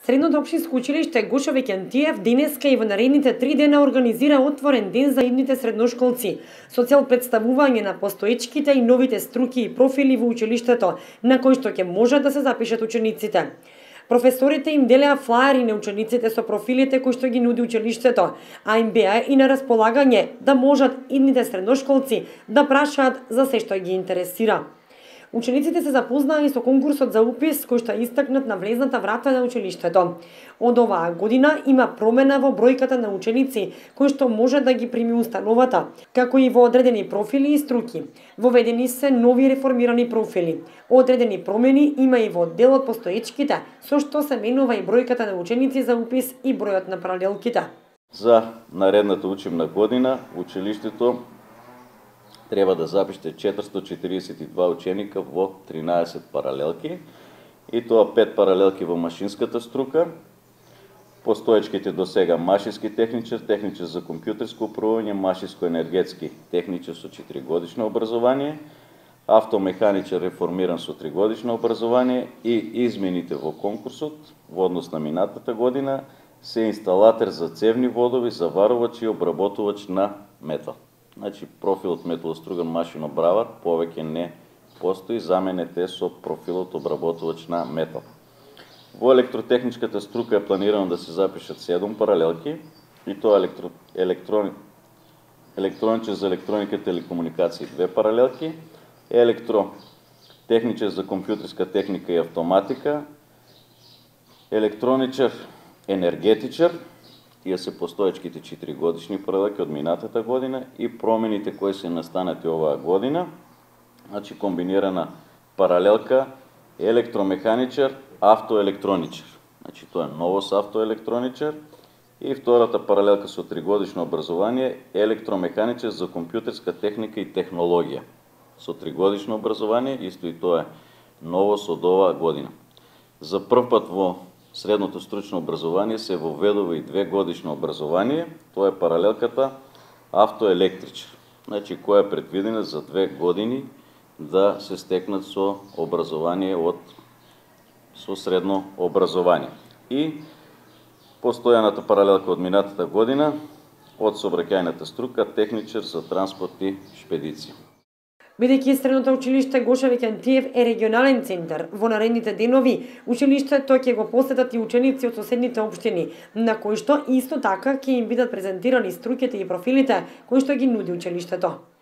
Средното општинско училиште Гошо Викентиев денеска и во наредните 3 дена организира отворен ден за идните средношколци со цел представување на постоечките и новите струки и профили во училиштето, на кои што ќе можат да се запишат учениците. Професорите им делеа флаери на учениците со профилите кои што ги нуди училиштето, а им беа и на располагање да можат идните средношколци да прашаат за се што ги интересира. Учениците се запознаа и со конкурсот за упис кој што истакнат на влезната врата на училиштето. Од оваа година има промена во бројката на ученици кои што може да ги прими установата, како и во одредени профили и струки. Воведени се нови реформирани профили. Одредени промени има и во дел од постоечките, со што се менува и бројката на ученици за упис и бројот на паралелките. За наредната учебна година училиштето треба да запишете 442 ученика во 13 паралелки, и тоа 5 паралелки во машинската струка, постоечките до сега машински техничар, техничар за компјутерско управување, машинско-енергетски техничар со 4-годишно образование, автомеханичар реформиран со 3-годишно образование, и измените во конкурсот во однос на минатата година се инсталатор за цевни водови, заварувач и обработувач на метал. Значи, профилот металоструган машинобравар повеќе не постои, заменете со профилот обработувач на метал. Во електротехничката струка е планирано да се запишат 7 паралелки, и тоа електроничар за електроника и телекомуникации 2 паралелки, електротехничар за компјутерска техника и автоматика, електроничар енергетичар, тие се постоечките 4-годишни паралелки од минатата година и промените кои се настанати оваа година. Значи, комбинирана паралелка електромеханичар, автоелектроничар. Значи, тоа е ново со автоелектроничар. И втората паралелка со 3-годишно образование електромеханичар за компјутерска техника и технологија. Со 3-годишно образование, исто и тоа е ново со оваа година. За прв пат во средното стручно образование се воведува и 2-годишно образование, тоа е паралелката автоелектричар, значи која е предвидена за 2 години да се стекнат со образование со средно образование. И постојаната паралелка од минатата година од сообраќајната струка техничар за транспорт и шпедиција. Бидејќи средното училиште Гошо Викентиев е регионален центар, во наредните денови училиштето ќе го посетат и ученици од соседните општини, на кои што исто така ќе им бидат презентирани струките и профилите кои што ги нуди училиштето.